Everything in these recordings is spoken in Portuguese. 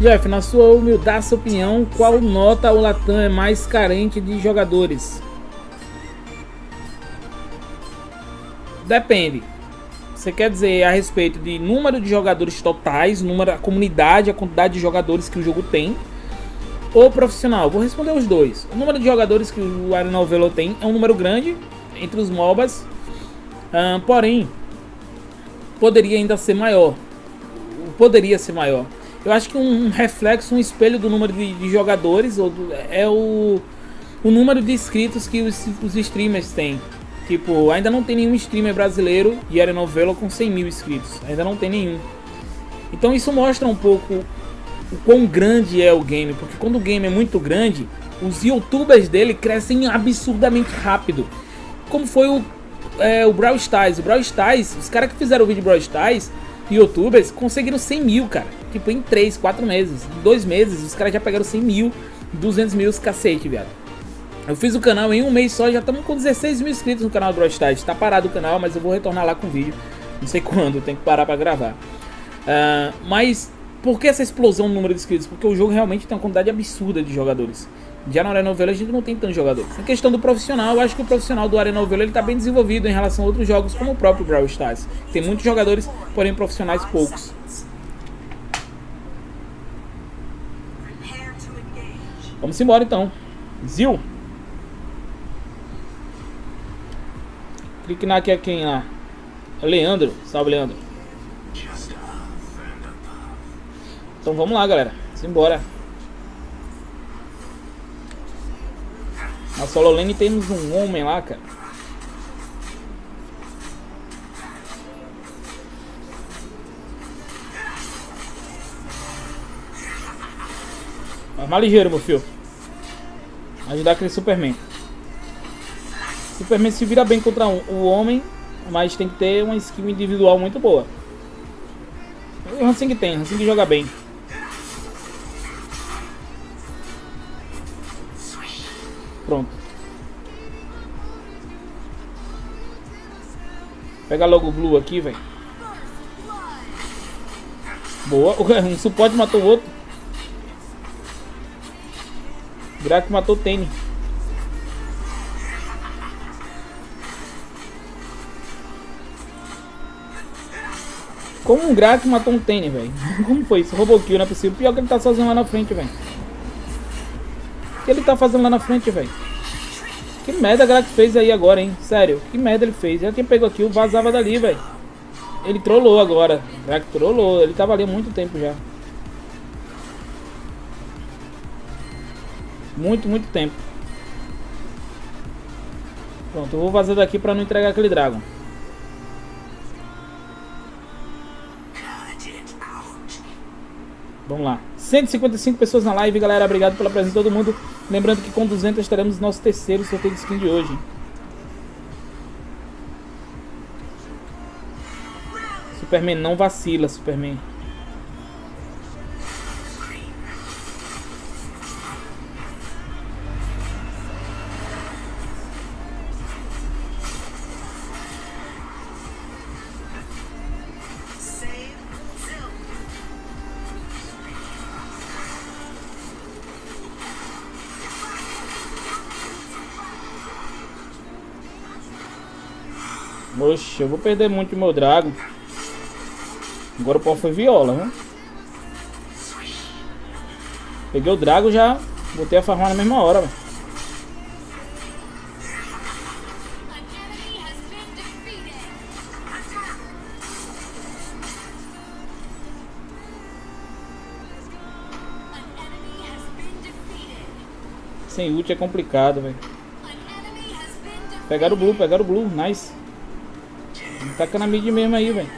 Jeff, na sua humildaça opinião, qual nota o Latam é mais carente de jogadores? Depende. Você quer dizer a respeito de número de jogadores totais, número, a comunidade, a quantidade de jogadores que o jogo tem, ou profissional? Vou responder os dois. O número de jogadores que o Arena of Valor tem é um número grande entre os MOBAs, porém, poderia ainda ser maior. Poderia ser maior. Eu acho que um reflexo, um espelho do número de jogadores é o número de inscritos que os streamers têm. Tipo, ainda não tem nenhum streamer brasileiro de Arena of Valor com 100 mil inscritos. Ainda não tem nenhum. Então isso mostra um pouco o quão grande é o game. Porque quando o game é muito grande, os youtubers dele crescem absurdamente rápido. Como foi o Brawl Stars. O Brawl Stars, os caras que fizeram o vídeo de Brawl Stars, youtubers, conseguiram 100 mil, cara. Tipo, em 3, 4 meses. Em 2 meses, os caras já pegaram 100 mil, 200 mil, cacete, viado. Eu fiz o canal em um mês só, já estamos com 16 mil inscritos no canal do Brawl Stars. Tá parado o canal, mas eu vou retornar lá com o vídeo. Não sei quando, tem que parar pra gravar. Mas, por que essa explosão no número de inscritos? Porque o jogo realmente tem uma quantidade absurda de jogadores. Já na Arena of Valor a gente não tem tantos jogadores. A questão do profissional, eu acho que o profissional do Arena of Valor ele tá bem desenvolvido em relação a outros jogos, como o próprio Brawl Stars. Tem muitos jogadores, porém profissionais poucos. Vamos embora então. Zil. Clique na aqui, quem lá? Leandro. Salve, Leandro. Então vamos lá, galera. Vamos embora. Na solo lane temos um homem lá, cara. Mas mais ligeiro, meu filho. Ajudar aquele Superman. Superman se vira bem contra o homem, mas tem que ter uma skill individual muito boa. O Hansing tem, Hansing joga bem. Pronto. Pega logo o Blue aqui, velho. Boa. Um suporte matou o outro. Grack matou o Tenny. Como um Grack matou um Tenny, velho? Como foi isso? Roubou kill, não é possível. Pior que ele tá sozinho lá na frente, velho. O que ele tá fazendo lá na frente, velho? Que merda a Grack fez aí agora, hein? Sério, que merda ele fez? Já tinha pego aqui, vazava dali, velho. Ele trollou agora. Grack trollou. Ele tava ali há muito tempo já. Muito tempo. Pronto, eu vou vazar daqui pra não entregar aquele Dragon. Vamos lá. 155 pessoas na live, galera. Obrigado pela presença de todo mundo. Lembrando que com 200 teremos nosso terceiro sorteio de skin de hoje. Superman, não vacila, Superman. Oxe, eu vou perder muito o meu Dragon. Agora o pau foi viola, né? Peguei o Dragon, já botei a farmar na mesma hora, véio. Sem ult é complicado, velho. Pegaram o Blue, nice. Taca na mid mesmo aí, velho.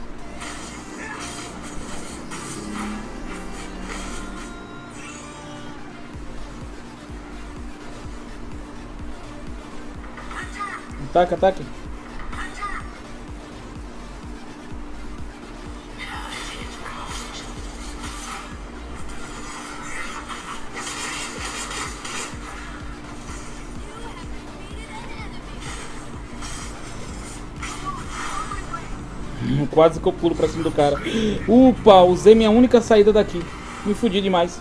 Ataca, ataque. Quase que eu pulo pra cima do cara. Upa, usei minha única saída daqui. Me fudi demais.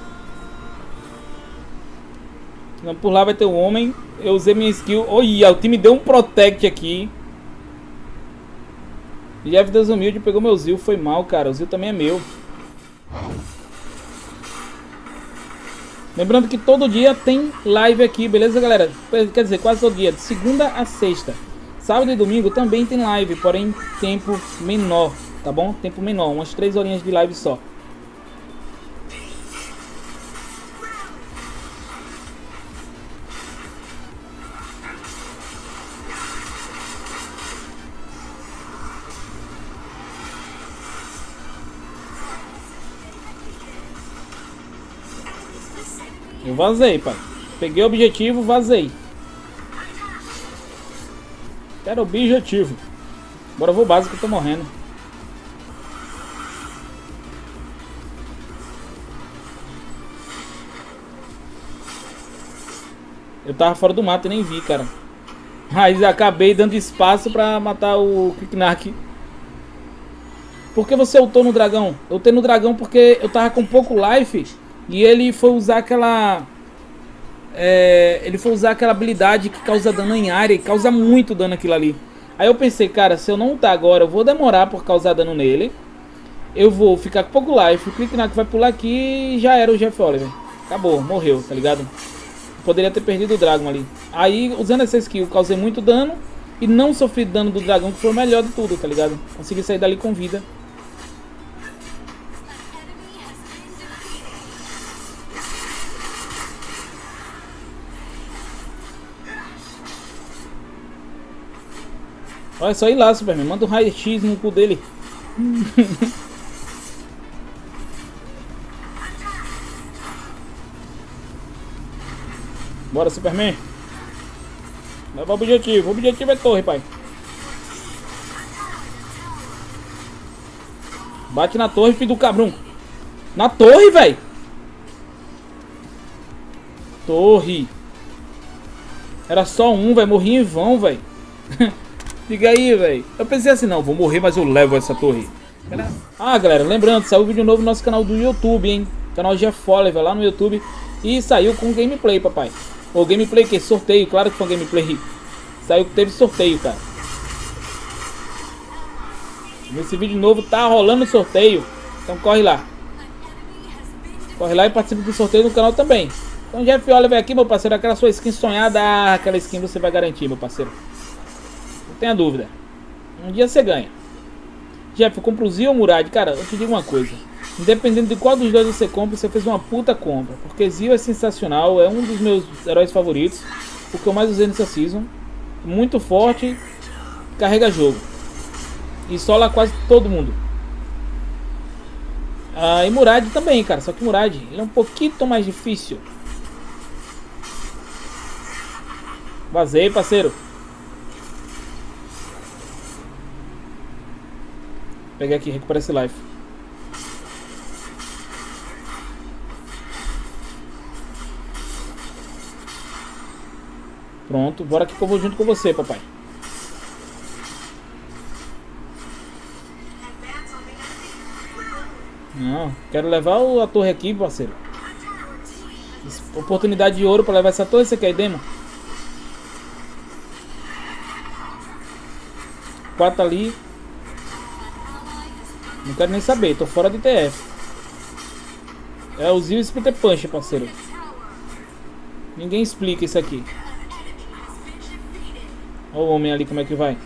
Não, por lá vai ter um homem. Eu usei minha skill. Olha, o time deu um protect aqui. Jeff das Humilde pegou meu Zil. Foi mal, cara. O Zil também é meu. Lembrando que todo dia tem live aqui, beleza, galera? Quer dizer, quase todo dia. De segunda a sexta. Sábado e domingo também tem live, porém tempo menor, tá bom? Tempo menor, umas 3 horinhas de live só. Eu vazei, pai. Peguei o objetivo, vazei. Quero o objetivo. Bora, vou básico que eu tô morrendo. Eu tava fora do mato e nem vi, cara. Mas acabei dando espaço pra matar o Kiknak. Por que você ultou no dragão? Eu ultei no dragão porque eu tava com pouco life. E ele foi usar aquela... ele foi usar aquela habilidade que causa dano em área. E causa muito dano aquilo ali. Aí eu pensei, cara, se eu não ultar agora, eu vou demorar por causar dano nele. Eu vou ficar com pouco life. O Kiknak vai pular aqui e já era o Jeff Oliver. Acabou, morreu, tá ligado? Poderia ter perdido o Dragon ali. Aí, usando essa skill, causei muito dano. E não sofri dano do dragão, que foi o melhor de tudo, tá ligado? Consegui sair dali com vida. Olha só ir lá, Superman. Manda um raio-x no cu dele. Bora, Superman. Leva o objetivo. O objetivo é torre, pai. Bate na torre, filho do cabrão. Na torre, velho. Torre. Era só um, velho. Morri em vão, velho. Diga aí, velho. Eu pensei assim, não, vou morrer, mas eu levo essa torre. Ah, galera, lembrando, saiu vídeo novo no nosso canal do YouTube, hein? Canal Jeff Oliver lá no YouTube. E saiu com gameplay, papai. O gameplay que? Sorteio, claro que foi um gameplay. Saiu que teve sorteio, cara. Nesse vídeo novo tá rolando sorteio. Então corre lá. Corre lá e participe do sorteio no canal também. Então Jeff Oliver aqui, meu parceiro. Aquela sua skin sonhada. Aquela skin você vai garantir, meu parceiro. Não tenha dúvida. Um dia você ganha. Jeff, eu compro o Zio ou Murad? Cara, eu te digo uma coisa. Independente de qual dos dois você compra, você fez uma puta compra. Porque Zio é sensacional. É um dos meus heróis favoritos. O que eu mais usei nessa season. Muito forte. Carrega jogo. E sola quase todo mundo. E Murad também, cara. Só que Murad, ele é um pouquinho mais difícil. Vazei, parceiro. Peguei aqui, recupera esse life. Pronto, bora aqui que eu vou junto com você, papai. Não, quero levar a torre aqui, parceiro. Oportunidade de ouro pra levar essa torre, você quer, demo? 4 ali. Não quero nem saber, tô fora de TF. É o Zio Splitter Punch, parceiro. Ninguém explica isso aqui. Olha o homem ali como é que vai.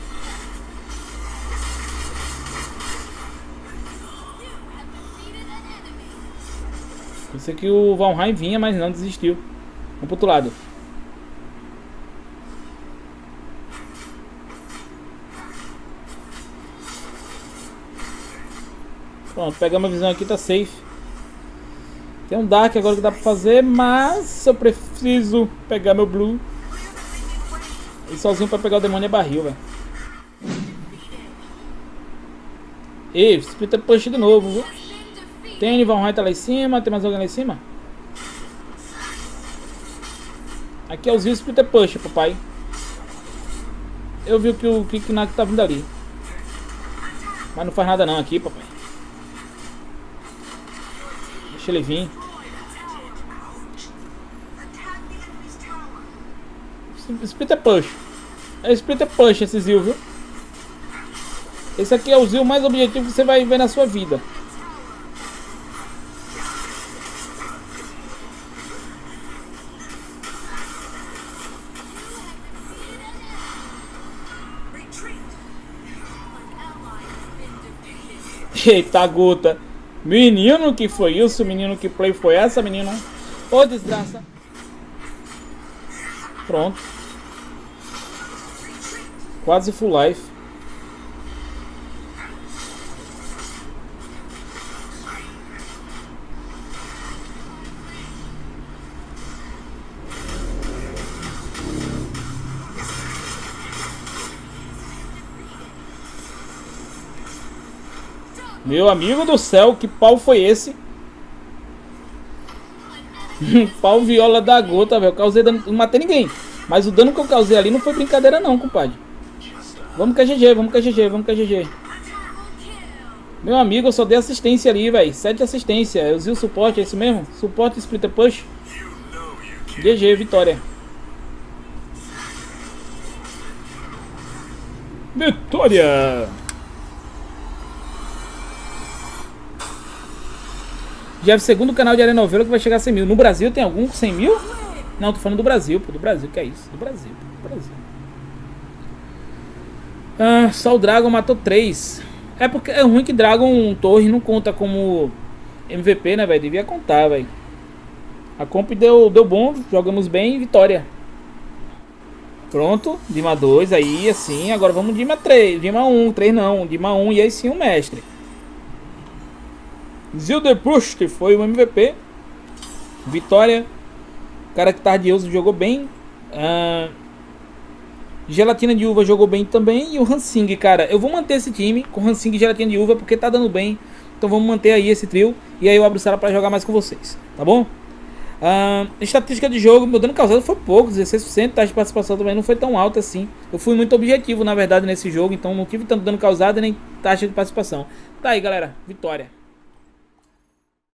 Pensei que o Valheim vinha, mas não, desistiu. Vamos pro outro lado. Pronto, pegamos a visão aqui, tá safe. Tem um Dark agora que dá pra fazer, mas eu preciso pegar meu Blue. E sozinho pra pegar o demônio é barril, velho. Ei, Splitter Push de novo, viu? Tem Valheim tá lá em cima, tem mais alguém lá em cima? Aqui é o Zio Splitter Push, papai. Eu vi que o Kiknak tá vindo ali. Mas não faz nada não aqui, papai. Deixa ele vir. Splitter Push. É Splitter Push esse Zil, viu? Esse aqui é o Zil mais objetivo que você vai ver na sua vida. Eita, gota. Menino, que foi isso? Menino, que play foi essa, menina? Ô, desgraça. Pronto. Quase full life. Meu amigo do céu, que pau foi esse? Pau viola da gota, velho. Eu causei dano, não matei ninguém. Mas o dano que eu causei ali não foi brincadeira não, compadre. Vamos que é GG, vamos que é GG, vamos que é GG. Meu amigo, eu só dei assistência ali, velho. 7 assistência. Eu usei o suporte, é isso mesmo? Suporte Splitter Push. GG, vitória. Vitória! Já é o segundo canal de Arena Novelo que vai chegar a 100 mil. No Brasil tem algum com 100 mil? Não, tô falando do Brasil, pô. Do Brasil, que é isso? Do Brasil, pô. Do Brasil. Ah, só o Dragon matou 3. É porque é ruim que Dragon Torre não conta como MVP, né, velho? Devia contar, velho. A comp deu bom, jogamos bem, vitória. Pronto, Dima 2, aí assim. Agora vamos Dima 3. Dima 1, 3 não. Dima 1 e aí sim o mestre. Zilder Push, que foi o MVP. Vitória. Cara que Tardioso jogou bem. Gelatina de Uva jogou bem também. E o Hansing, cara. Eu vou manter esse time com Hansing e Gelatina de Uva porque tá dando bem. Então vamos manter aí esse trio. E aí eu abro sala pra jogar mais com vocês. Tá bom? Estatística de jogo. Meu dano causado foi pouco. 16%. Taxa de participação também não foi tão alta assim. Eu fui muito objetivo na verdade nesse jogo. Então não tive tanto dano causado nem taxa de participação. Tá aí, galera. Vitória.